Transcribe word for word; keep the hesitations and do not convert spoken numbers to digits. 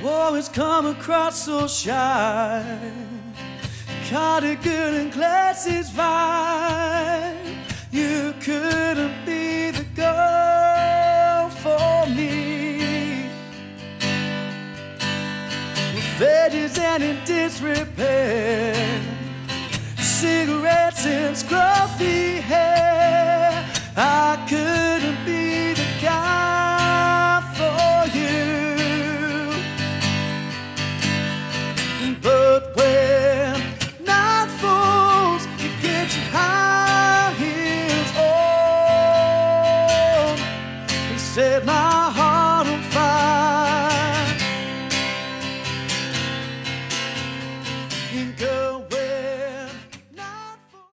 always come across so shy. Caught a girl in classes fine. You couldn't be the girl for me. With veggies and in disrepair, cigarettes and scruffy hair, I couldn't be the guy for you. But when night falls, you get your high heels on and set my